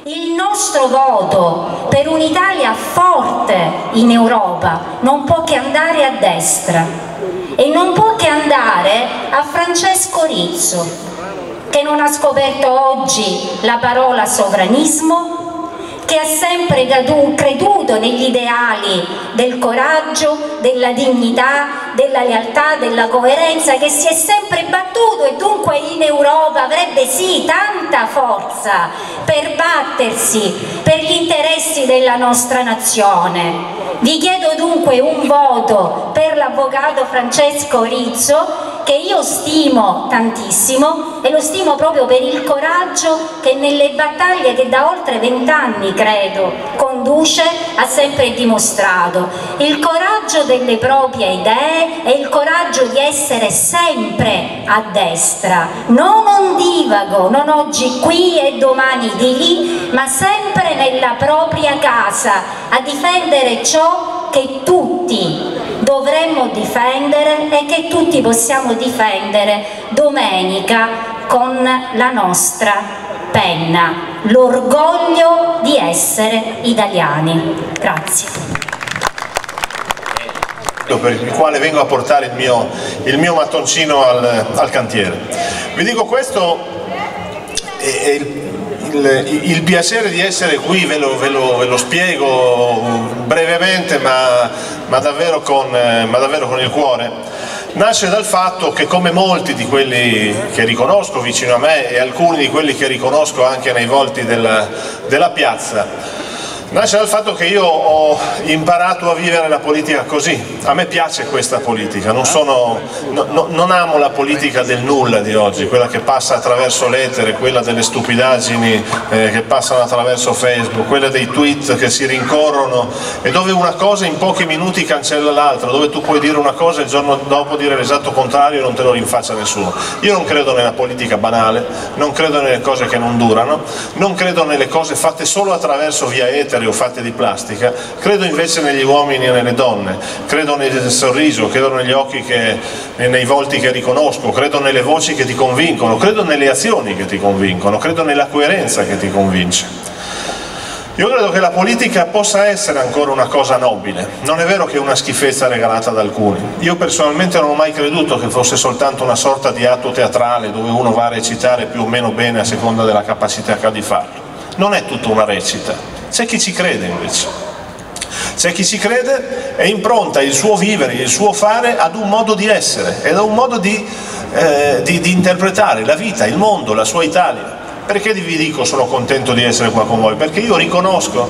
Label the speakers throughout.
Speaker 1: Il nostro voto per un'Italia forte in Europa non può che andare a destra e non può che andare a Francesco Rizzo, che non ha scoperto oggi la parola sovranismo, che ha sempre creduto negli ideali del coraggio, della dignità, della lealtà, della coerenza, che si è sempre battuto e dunque in Europa avrebbe sì tanta forza per battersi per gli interessi della nostra nazione. Vi chiedo dunque un voto per l'avvocato Francesco Rizzo, che io stimo tantissimo e lo stimo proprio per il coraggio che nelle battaglie che da oltre 20 anni credo conduce ha sempre dimostrato, il coraggio delle proprie idee e il coraggio di essere sempre a destra, non ondivago, non oggi qui e domani di lì, ma sempre nella propria casa a difendere ciò che tutti dovremmo difendere e che tutti possiamo difendere domenica con la nostra penna, l'orgoglio di essere italiani. Grazie.
Speaker 2: Per il quale vengo a portare il mio mattoncino al cantiere. Vi dico questo, il piacere di essere qui ve lo spiego brevemente ma davvero con il cuore. Nasce dal fatto che, come molti di quelli che riconosco vicino a me e alcuni di quelli che riconosco anche nei volti della piazza, nasce dal fatto che io ho imparato a vivere la politica così. A me piace questa politica, non amo la politica del nulla di oggi, quella che passa attraverso l'etere, quella delle stupidaggini che passano attraverso Facebook, quella dei tweet che si rincorrono e dove una cosa in pochi minuti cancella l'altra, dove tu puoi dire una cosa e il giorno dopo dire l'esatto contrario e non te lo rinfaccia nessuno. Io non credo nella politica banale, non credo nelle cose che non durano, non credo nelle cose fatte solo attraverso via etere o fatte di plastica, credo invece negli uomini e nelle donne, credo nel sorriso, credo negli occhi nei volti che riconosco, credo nelle voci che ti convincono, credo nelle azioni che ti convincono, credo nella coerenza che ti convince. Io credo che la politica possa essere ancora una cosa nobile, non è vero che è una schifezza regalata da alcuni. Io personalmente non ho mai creduto che fosse soltanto una sorta di atto teatrale dove uno va a recitare più o meno bene a seconda della capacità che ha di farlo. Non è tutta una recita. C'è chi ci crede invece, c'è chi ci crede e impronta il suo vivere, il suo fare ad un modo di essere ed a un modo di interpretare la vita, il mondo, la sua Italia. Perché vi dico sono contento di essere qua con voi? Perché io riconosco,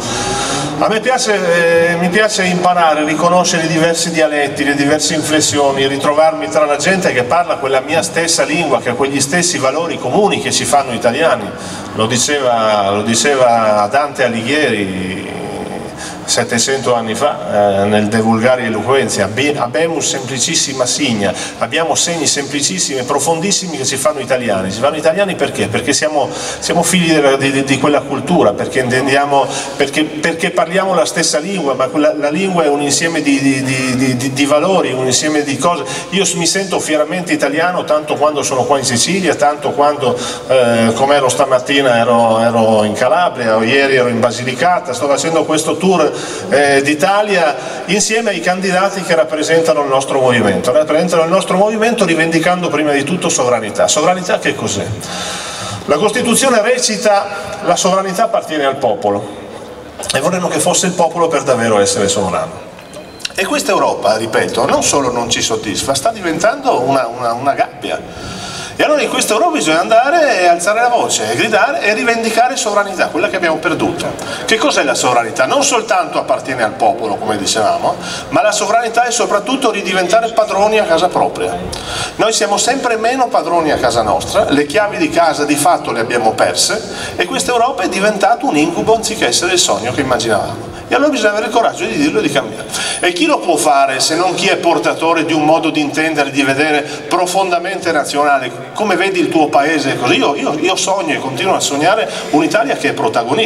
Speaker 2: mi piace imparare, riconoscere i diversi dialetti, le diverse inflessioni, ritrovarmi tra la gente che parla quella mia stessa lingua, che ha quegli stessi valori comuni che ci fanno italiani. Lo diceva Dante Alighieri 700 anni fa nel De Vulgari Eloquentia, habemus semplicissima signa, abbiamo segni semplicissimi e profondissimi che ci fanno italiani. Ci fanno italiani perché? Perché siamo figli di quella cultura, perché intendiamo, perché parliamo la stessa lingua, ma la lingua è un insieme di valori, un insieme di cose. Io mi sento fieramente italiano tanto quando sono qua in Sicilia, tanto quando come ero stamattina ero in Calabria, o ieri ero in Basilicata, sto facendo questo tour d'Italia insieme ai candidati che rappresentano il nostro movimento, rivendicando prima di tutto sovranità. Sovranità che cos'è? La Costituzione recita: la sovranità appartiene al popolo, e vorremmo che fosse il popolo per davvero essere sovrano. E questa Europa, ripeto, non solo non ci soddisfa, sta diventando una gabbia. E allora in questa Europa bisogna andare e alzare la voce, e gridare e rivendicare sovranità, quella che abbiamo perduto. Che cos'è la sovranità? Non soltanto appartiene al popolo, come dicevamo, ma la sovranità è soprattutto ridiventare padroni a casa propria. Noi siamo sempre meno padroni a casa nostra, le chiavi di casa di fatto le abbiamo perse, e questa Europa è diventata un incubo anziché essere il sogno che immaginavamo. E allora bisogna avere il coraggio di dirlo e di cambiare. E chi lo può fare se non chi è portatore di un modo di intendere, di vedere profondamente nazionale? Come vedi il tuo paese? Così io sogno e continuo a sognare un'Italia che è protagonista.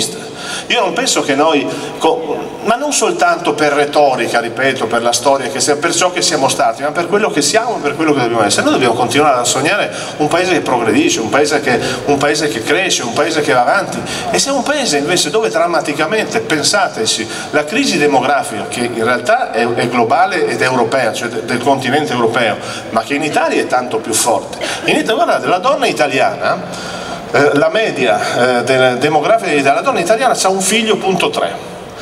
Speaker 2: Io non penso che noi, ma non soltanto per retorica, ripeto, per la storia, per ciò che siamo stati, ma per quello che siamo e per quello che dobbiamo essere. Noi dobbiamo continuare a sognare un paese che progredisce, un paese che cresce, un paese che va avanti, e siamo un paese invece dove drammaticamente, pensateci, la crisi demografica, che in realtà è globale ed europea, cioè del continente europeo, ma che in Italia è tanto più forte. In Italia, guardate, la donna italiana, la media demografica dell'Italia, la donna italiana ha un figlio punto 3,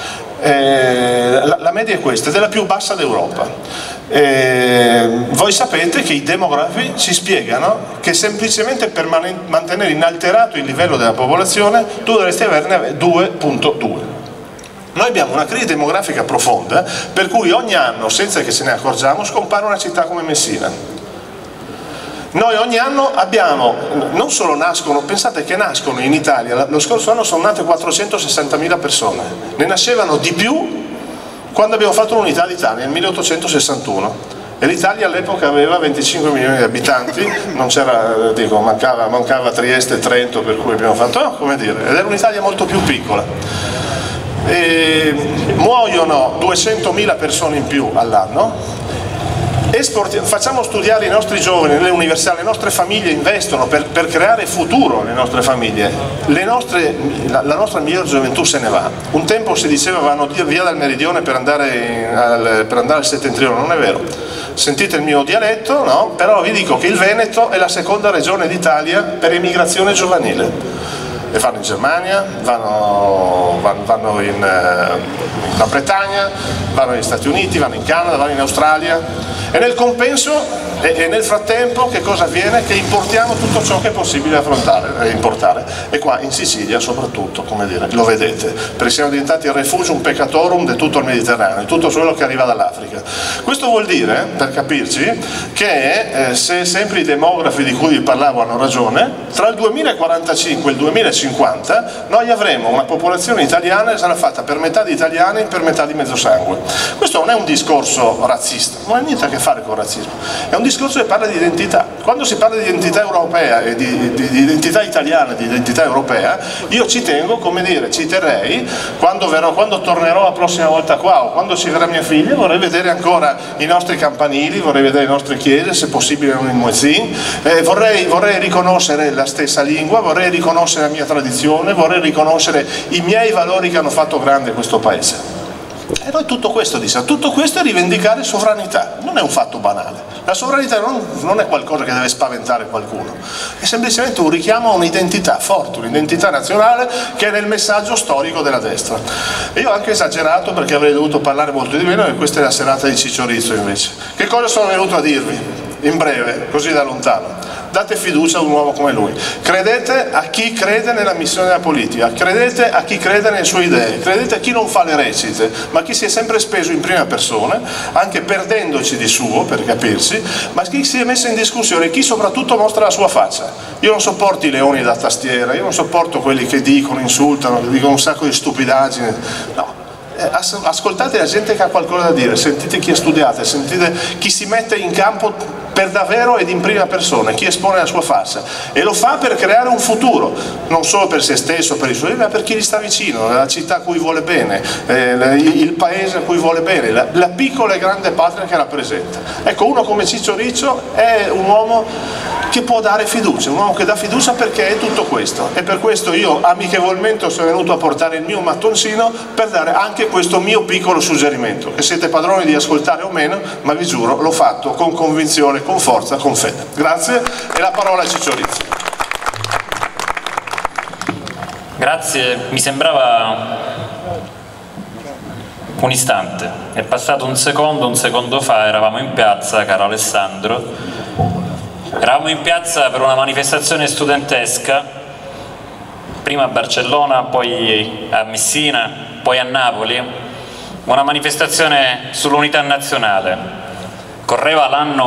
Speaker 2: la media è questa, ed è la più bassa d'Europa. Voi sapete che i demografi ci spiegano che semplicemente per mantenere inalterato il livello della popolazione tu dovresti averne 2.2. Noi abbiamo una crisi demografica profonda, per cui ogni anno, senza che ce ne accorgiamo, scompare una città come Messina. Noi ogni anno abbiamo, non solo nascono, pensate che nascono in Italia, lo scorso anno sono nate 460.000 persone, ne nascevano di più quando abbiamo fatto l'unità d'Italia nel 1861. E l'Italia all'epoca aveva 25 milioni di abitanti, non c'era, dico, mancava Trieste e Trento, per cui abbiamo fatto, come dire, ed era un'Italia molto più piccola. Muoiono 200.000 persone in più all'anno, facciamo studiare i nostri giovani nelle università, le nostre famiglie investono per creare futuro alle nostre famiglie, la nostra miglior gioventù se ne va. Un tempo si diceva vanno via dal meridione per andare al settentrione, non è vero. Sentite il mio dialetto, no? Però vi dico che il Veneto è la seconda regione d'Italia per emigrazione giovanile. E vanno in Germania, vanno in Gran Bretagna, vanno negli Stati Uniti, vanno in Canada, vanno in Australia, e nel compenso e nel frattempo che cosa avviene? Che importiamo tutto ciò che è possibile importare, e qua in Sicilia soprattutto, come dire, lo vedete, perché siamo diventati il refugium peccatorum di tutto il Mediterraneo, di tutto quello che arriva dall'Africa. Questo vuol dire, per capirci, che se sempre i demografi di cui vi parlavo hanno ragione, tra il 2045 e il 2050 noi avremo una popolazione italiana che sarà fatta per metà di italiani e per metà di mezzosangue. Questo non è un discorso razzista, non ha niente a che fare con il razzismo, è un discorso che parla di identità. Quando si parla di identità europea e di identità italiana, di identità europea, io ci tengo, come dire, ci terrei, quando tornerò la prossima volta qua o quando ci verrà mia figlia, vorrei vedere ancora i nostri campanili, vorrei vedere le nostre chiese, se possibile non il muezzin, vorrei riconoscere la stessa lingua, vorrei riconoscere la mia tradizione, vorrei riconoscere i miei valori che hanno fatto grande questo paese. E noi tutto questo diciamo, tutto questo è rivendicare sovranità, non è un fatto banale. La sovranità non è qualcosa che deve spaventare qualcuno, è semplicemente un richiamo a un'identità forte, un'identità nazionale che è nel messaggio storico della destra. E io ho anche esagerato perché avrei dovuto parlare molto di meno, e questa è la serata di Ciciorizzo invece. Che cosa sono venuto a dirvi? In breve, così da lontano. Date fiducia ad un uomo come lui, credete a chi crede nella missione della politica, credete a chi crede nelle sue idee, credete a chi non fa le recite, ma chi si è sempre speso in prima persona, anche perdendoci di suo, per capirsi, ma chi si è messo in discussione, chi soprattutto mostra la sua faccia. Io non sopporto i leoni da tastiera, io non sopporto quelli che dicono, insultano, che dicono un sacco di stupidaggini, no. Ascoltate la gente che ha qualcosa da dire, sentite chi ha studiato, sentite chi si mette in campo per davvero ed in prima persona, chi espone la sua faccia, e lo fa per creare un futuro, non solo per se stesso, per i suoi, ma per chi gli sta vicino, la città a cui vuole bene, il paese a cui vuole bene, la piccola e grande patria che rappresenta. Ecco, uno come Ciccio Riccio è un uomo che può dare fiducia, un uomo che dà fiducia perché è tutto questo, e per questo io amichevolmente sono venuto a portare il mio mattoncino per dare anche questo mio piccolo suggerimento, che siete padroni di ascoltare o meno, ma vi giuro l'ho fatto con convinzione, con forza, con fede. Grazie, e la parola a Ciccio Rizzo.
Speaker 3: Grazie, mi sembrava un istante, è passato un secondo fa eravamo in piazza, caro Alessandro, eravamo in piazza per una manifestazione studentesca, prima a Barcellona, poi a Messina, poi a Napoli, una manifestazione sull'unità nazionale. Correva l'anno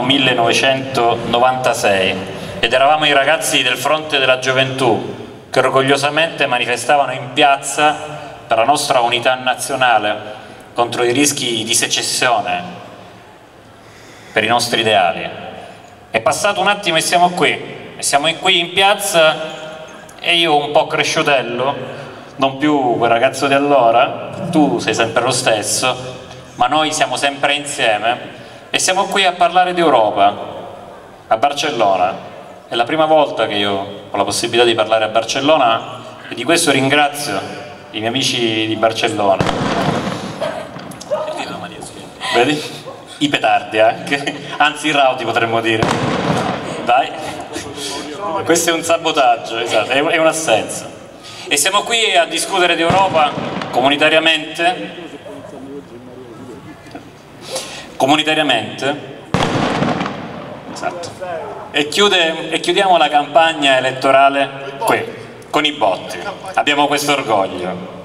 Speaker 3: 1996 ed eravamo i ragazzi del Fronte della Gioventù che orgogliosamente manifestavano in piazza per la nostra unità nazionale contro i rischi di secessione, per i nostri ideali. È passato un attimo e siamo qui in piazza, e io un po' cresciutello non più quel ragazzo di allora, tu sei sempre lo stesso, ma noi siamo sempre insieme e siamo qui a parlare di Europa, a Barcellona. È la prima volta che io ho la possibilità di parlare a Barcellona e di questo ringrazio i miei amici di Barcellona. Vedi? I petardi anche, anzi i rauti potremmo dire. Dai, questo è un sabotaggio, esatto, è un'assenza. E siamo qui a discutere di Europa comunitariamente, esatto. E chiudiamo la campagna elettorale qui, con i botti. Abbiamo questo orgoglio.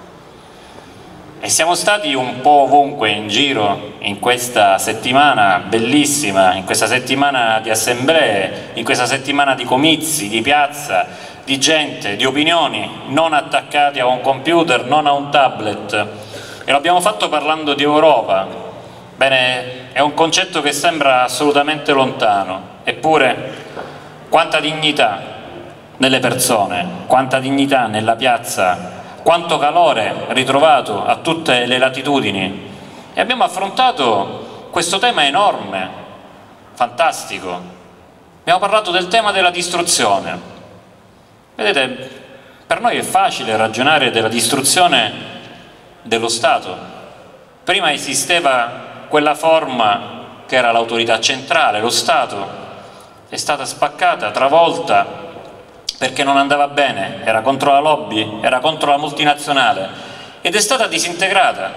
Speaker 3: E siamo stati un po' ovunque in giro in questa settimana bellissima, in questa settimana di assemblee, in questa settimana di comizi, di piazza, di gente, di opinioni, non attaccati a un computer, non a un tablet. E l'abbiamo fatto parlando di Europa. Bene, è un concetto che sembra assolutamente lontano, eppure quanta dignità nelle persone, quanta dignità nella piazza, quanto calore ritrovato a tutte le latitudini. E abbiamo affrontato questo tema enorme, fantastico. Abbiamo parlato del tema della distruzione. Vedete, per noi è facile ragionare della distruzione dello Stato. Prima esisteva quella forma che era l'autorità centrale, lo Stato, è stata spaccata, travolta, perché non andava bene, era contro la lobby, era contro la multinazionale ed è stata disintegrata.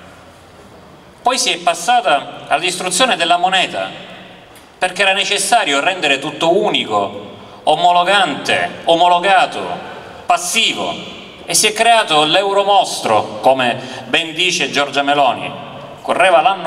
Speaker 3: Poi si è passata alla distruzione della moneta, perché era necessario rendere tutto unico, omologante, omologato, passivo, e si è creato l'euromostro, come ben dice Giorgia Meloni. Correva l'anno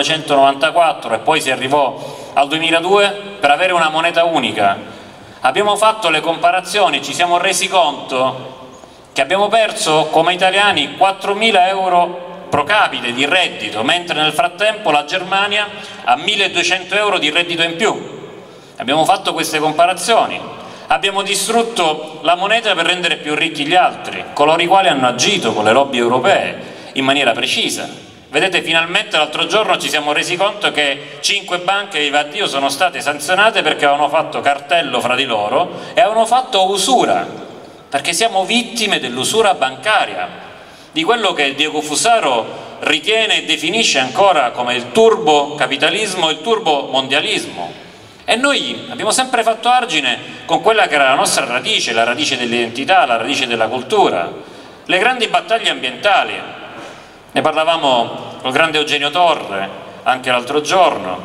Speaker 3: 1994 e poi si arrivò al 2002 per avere una moneta unica. Abbiamo fatto le comparazioni, ci siamo resi conto che abbiamo perso come italiani 4.000 euro pro capite di reddito, mentre nel frattempo la Germania ha 1.200 euro di reddito in più. Abbiamo fatto queste comparazioni, abbiamo distrutto la moneta per rendere più ricchi gli altri, coloro i quali hanno agito con le lobby europee in maniera precisa. Vedete, finalmente l'altro giorno ci siamo resi conto che 5 banche, viva Dio, sono state sanzionate perché avevano fatto cartello fra di loro e avevano fatto usura, perché siamo vittime dell'usura bancaria, di quello che Diego Fusaro ritiene e definisce ancora come il turbo capitalismo e il turbo mondialismo. E noi abbiamo sempre fatto argine con quella che era la nostra radice, la radice dell'identità, la radice della cultura, le grandi battaglie ambientali. Ne parlavamo col grande Eugenio Torre anche l'altro giorno.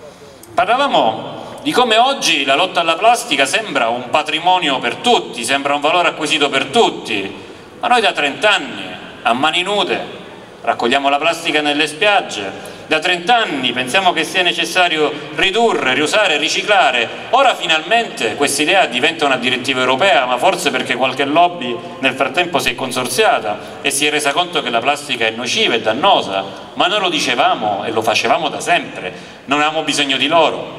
Speaker 3: Parlavamo di come oggi la lotta alla plastica sembra un patrimonio per tutti, sembra un valore acquisito per tutti, ma noi da 30 anni a mani nude raccogliamo la plastica nelle spiagge, da 30 anni pensiamo che sia necessario ridurre, riusare, riciclare. Ora finalmente questa idea diventa una direttiva europea, ma forse perché qualche lobby nel frattempo si è consorziata e si è resa conto che la plastica è nociva e dannosa, ma noi lo dicevamo e lo facevamo da sempre, non avevamo bisogno di loro.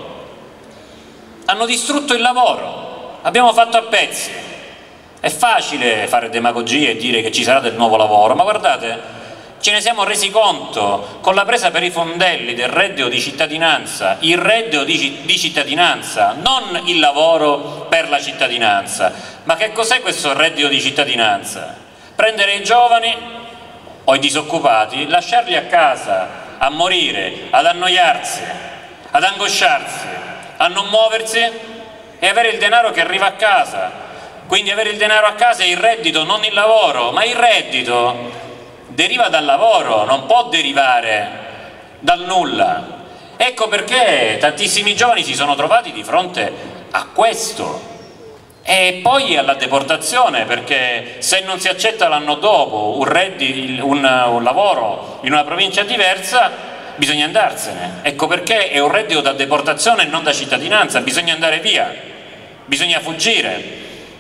Speaker 3: Hanno distrutto il lavoro, abbiamo fatto a pezzi. È facile fare demagogia e dire che ci sarà del nuovo lavoro, ma guardate, ce ne siamo resi conto con la presa per i fondelli del reddito di cittadinanza, il reddito di cittadinanza, non il lavoro per la cittadinanza. Ma che cos'è questo reddito di cittadinanza? Prendere i giovani o i disoccupati, lasciarli a casa a morire, ad annoiarsi, ad angosciarsi, a non muoversi e avere il denaro che arriva a casa. Quindi avere il denaro a casa è il reddito, non il lavoro, ma il reddito deriva dal lavoro, non può derivare dal nulla. Ecco perché tantissimi giovani si sono trovati di fronte a questo e poi alla deportazione, perché se non si accetta l'anno dopo un lavoro in una provincia diversa bisogna andarsene. Ecco perché è un reddito da deportazione e non da cittadinanza, bisogna andare via, bisogna fuggire.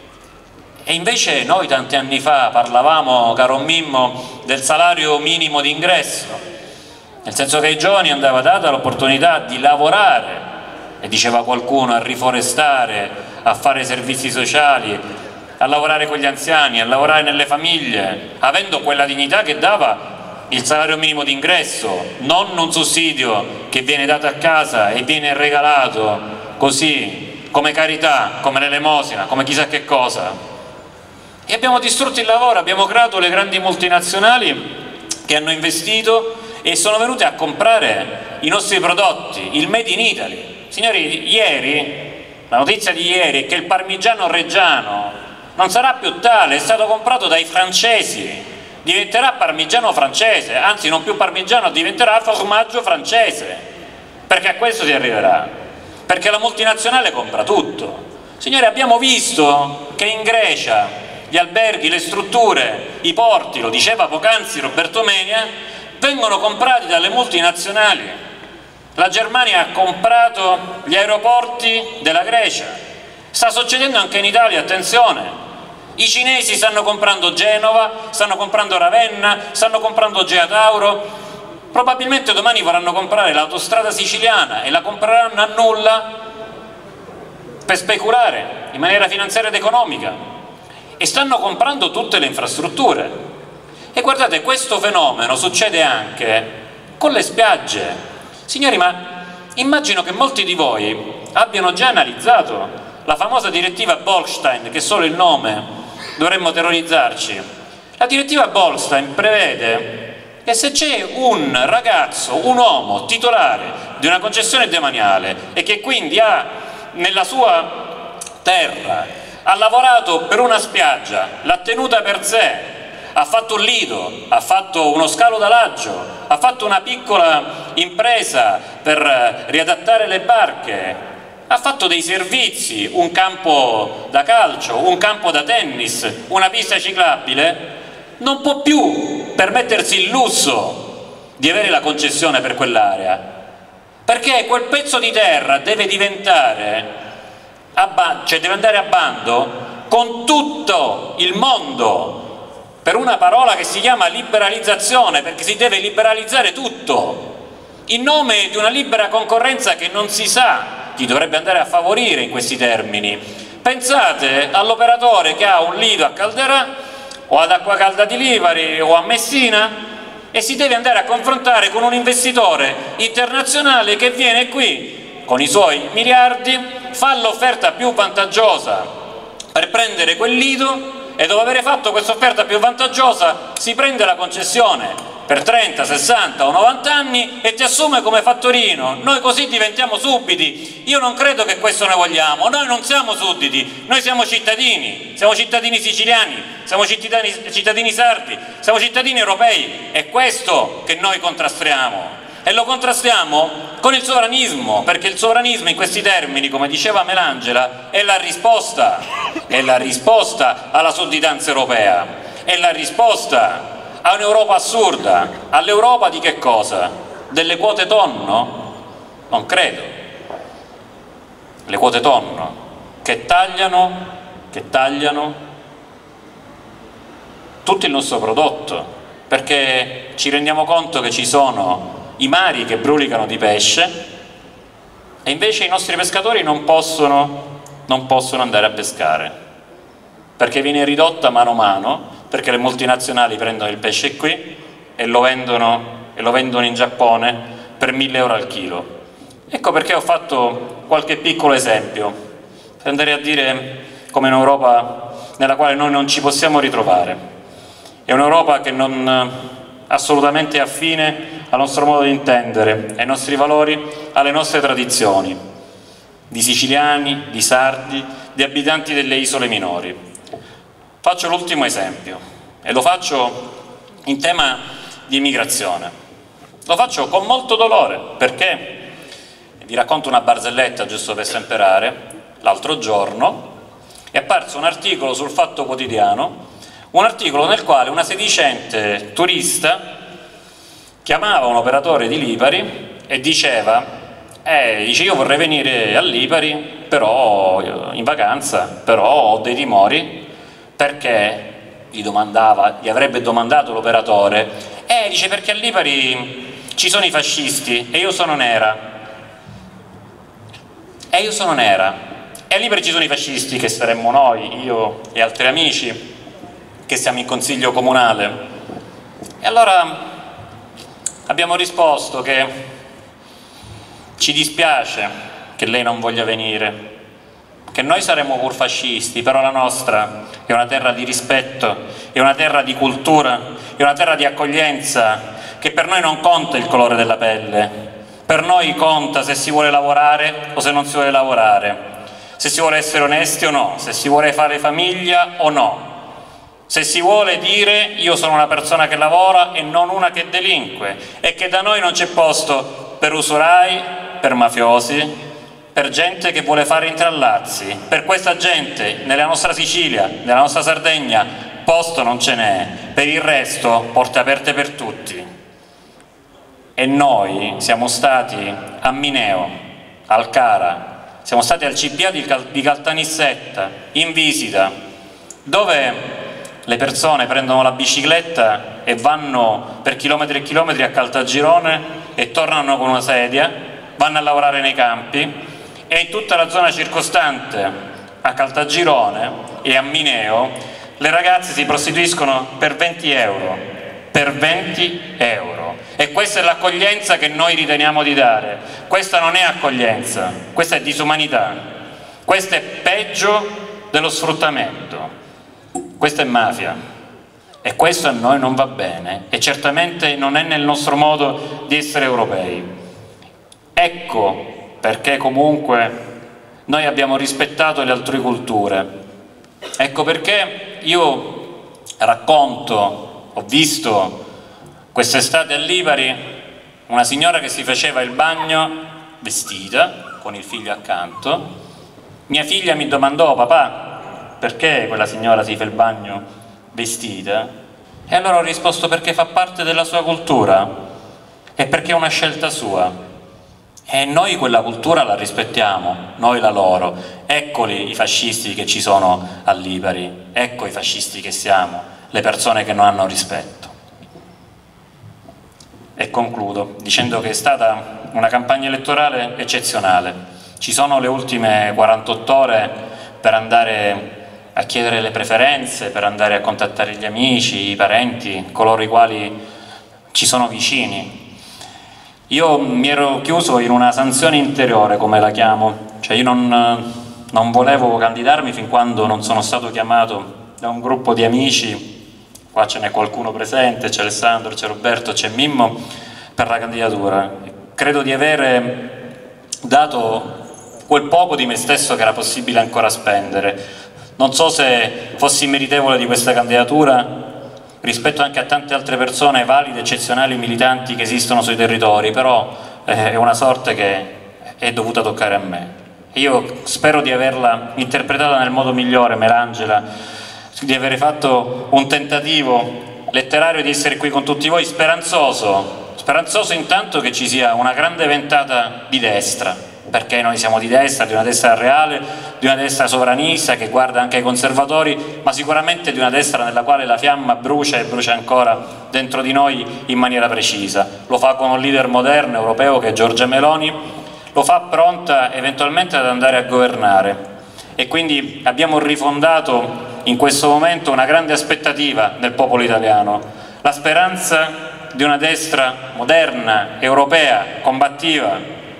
Speaker 3: E invece noi tanti anni fa parlavamo, caro Mimmo, del salario minimo d'ingresso, nel senso che ai giovani andava data l'opportunità di lavorare, e diceva qualcuno, a riforestare, a fare servizi sociali, a lavorare con gli anziani, a lavorare nelle famiglie, avendo quella dignità che dava il salario minimo d'ingresso, non un sussidio che viene dato a casa e viene regalato così come carità, come l'elemosina, come chissà che cosa. E abbiamo distrutto il lavoro, abbiamo creato le grandi multinazionali che hanno investito e sono venute a comprare i nostri prodotti, il Made in Italy. Signori, ieri, la notizia di ieri è che il parmigiano reggiano non sarà più tale, è stato comprato dai francesi, diventerà parmigiano francese, anzi non più parmigiano, diventerà formaggio francese, perché a questo si arriverà, perché la multinazionale compra tutto. Signori, abbiamo visto che in Grecia gli alberghi, le strutture, i porti, lo diceva poc'anzi Roberto Menia, vengono comprati dalle multinazionali. La Germania ha comprato gli aeroporti della Grecia, sta succedendo anche in Italia, attenzione. I cinesi stanno comprando Genova, stanno comprando Ravenna, stanno comprando Gea Tauro, probabilmente domani vorranno comprare l'autostrada siciliana e la compreranno a nulla per speculare in maniera finanziaria ed economica, e stanno comprando tutte le infrastrutture. E guardate, questo fenomeno succede anche con le spiagge. Signori, ma immagino che molti di voi abbiano già analizzato la famosa direttiva Bolkestein, che solo il nome dovremmo terrorizzarci. La direttiva Bolkestein prevede che se c'è un ragazzo, un uomo titolare di una concessione demaniale e che quindi ha nella sua terra, ha lavorato per una spiaggia, l'ha tenuta per sé, ha fatto un lido, ha fatto uno scalo d'alaggio, ha fatto una piccola impresa per riadattare le barche, ha fatto dei servizi, un campo da calcio, un campo da tennis, una pista ciclabile, non può più permettersi il lusso di avere la concessione per quell'area, perché quel pezzo di terra deve diventare deve andare a bando con tutto il mondo, per una parola che si chiama liberalizzazione, perché si deve liberalizzare tutto in nome di una libera concorrenza che non si sa chi dovrebbe andare a favorire in questi termini. Pensate all'operatore che ha un lido a Calderà o ad Acqua Calda di Lipari o a Messina e si deve andare a confrontare con un investitore internazionale che viene qui con i suoi miliardi, fa l'offerta più vantaggiosa per prendere quel lido e dopo aver fatto questa offerta più vantaggiosa si prende la concessione per 30, 60 o 90 anni e ti assume come fattorino. Noi così diventiamo sudditi. Io non credo che questo noi vogliamo. Noi non siamo sudditi, noi siamo cittadini siciliani, siamo cittadini sardi, siamo cittadini europei. È questo che noi contrastiamo, e lo contrastiamo con il sovranismo, perché il sovranismo in questi termini, come diceva Melangela, è la risposta alla sudditanza europea, è la risposta a un'Europa assurda. All'Europa di che cosa? Delle quote tonno? Non credo. Le quote tonno che tagliano tutto il nostro prodotto, perché ci rendiamo conto che ci sono i mari che brulicano di pesce e invece i nostri pescatori non possono andare a pescare, perché viene ridotta mano a mano, perché le multinazionali prendono il pesce qui e lo vendono in Giappone per 1.000 euro al chilo. Ecco perché ho fatto qualche piccolo esempio per andare a dire come un'Europa nella quale noi non ci possiamo ritrovare. È un'Europa che non assolutamente affine al nostro modo di intendere, ai nostri valori, alle nostre tradizioni, di siciliani, di sardi, di abitanti delle isole minori. Faccio l'ultimo esempio e lo faccio in tema di immigrazione. Lo faccio con molto dolore perché, vi racconto una barzelletta giusto per semperare, l'altro giorno è apparso un articolo sul Fatto Quotidiano, un articolo nel quale una sedicente turista chiamava un operatore di Lipari e diceva io vorrei venire a Lipari però in vacanza, però ho dei timori, perché gli avrebbe domandato l'operatore, dice perché a Lipari ci sono i fascisti e io sono nera. E lì ci sono i fascisti, che saremmo noi, io e altri amici, che siamo in consiglio comunale. E allora abbiamo risposto che ci dispiace che lei non voglia venire, che noi saremmo pur fascisti, però la nostra è una terra di rispetto, è una terra di cultura, è una terra di accoglienza, che per noi non conta il colore della pelle, per noi conta se si vuole lavorare o se non si vuole lavorare, se si vuole essere onesti o no, se si vuole fare famiglia o no, se si vuole dire io sono una persona che lavora e non una che delinque, e che da noi non c'è posto per usurai, per mafiosi, per gente che vuole fare intrallazzi. Per questa gente nella nostra Sicilia, nella nostra Sardegna, posto non ce n'è, per il resto porte aperte per tutti. E noi siamo stati a Mineo, al Cara, siamo stati al CPA di Caltanissetta in visita, dove le persone prendono la bicicletta e vanno per chilometri e chilometri a Caltagirone e tornano con una sedia, vanno a lavorare nei campi, e in tutta la zona circostante a Caltagirone e a Mineo le ragazze si prostituiscono per 20 euro, per 20 euro. E questa è l'accoglienza che noi riteniamo di dare. Questa non è accoglienza, questa è disumanità, questo è peggio dello sfruttamento. Questa è mafia, e questo a noi non va bene, e certamente non è nel nostro modo di essere europei. Ecco perché comunque noi abbiamo rispettato le altrui culture. Ecco perché io racconto, ho visto quest'estate a Lipari una signora che si faceva il bagno vestita, con il figlio accanto. Mia figlia mi domandò: papà, perché quella signora si fa il bagno vestita? E allora ho risposto: perché fa parte della sua cultura e perché è una scelta sua, e noi quella cultura la rispettiamo, noi la loro. Eccoli i fascisti che ci sono a Lipari, ecco i fascisti che siamo, le persone che non hanno rispetto. E concludo dicendo che è stata una campagna elettorale eccezionale. Ci sono le ultime 48 ore per andare a chiedere le preferenze, per andare a contattare gli amici, i parenti, coloro i quali ci sono vicini. Io mi ero chiuso in una sanzione interiore, come la chiamo, cioè io non volevo candidarmi fin quando non sono stato chiamato da un gruppo di amici, qua ce n'è qualcuno presente, c'è Alessandro, c'è Roberto, c'è Mimmo, per la candidatura. Credo di avere dato quel poco di me stesso che era possibile ancora spendere. Non so se fossi meritevole di questa candidatura rispetto anche a tante altre persone valide, eccezionali, militanti che esistono sui territori, però è una sorte che è dovuta toccare a me. Io spero di averla interpretata nel modo migliore, Melangela, di aver fatto un tentativo letterario di essere qui con tutti voi, speranzoso intanto che ci sia una grande ventata di destra, perché noi siamo di destra, di una destra reale, di una destra sovranista che guarda anche ai conservatori, ma sicuramente di una destra nella quale la fiamma brucia e brucia ancora dentro di noi in maniera precisa. Lo fa con un leader moderno, europeo, che è Giorgia Meloni, lo fa pronta eventualmente ad andare a governare, e quindi abbiamo rifondato in questo momento una grande aspettativa nel popolo italiano, la speranza di una destra moderna, europea, combattiva,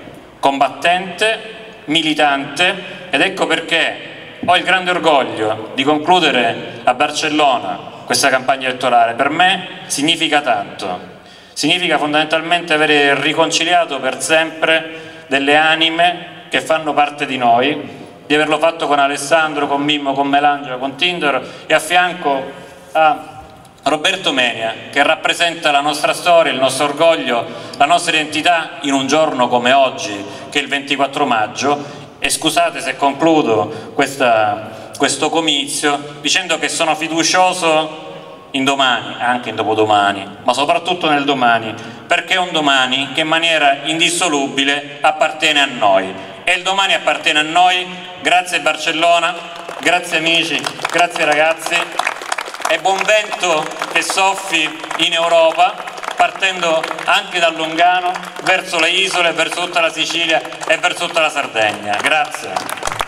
Speaker 3: combattente, militante. Ed ecco perché ho il grande orgoglio di concludere a Barcellona questa campagna elettorale. Per me significa tanto, significa fondamentalmente avere riconciliato per sempre delle anime che fanno parte di noi, di averlo fatto con Alessandro, con Mimmo, con Melangela, con Tindor, e a fianco a Roberto Menia, che rappresenta la nostra storia, il nostro orgoglio, la nostra identità in un giorno come oggi, che è il 24 maggio. E scusate se concludo questo comizio dicendo che sono fiducioso in domani, anche in dopodomani, ma soprattutto nel domani, perché è un domani che in maniera indissolubile appartiene a noi. E il domani appartiene a noi. Grazie Barcellona, grazie amici, grazie ragazzi, e buon vento che soffi in Europa, partendo anche da Lungano verso le isole, verso tutta la Sicilia e verso tutta la Sardegna. Grazie.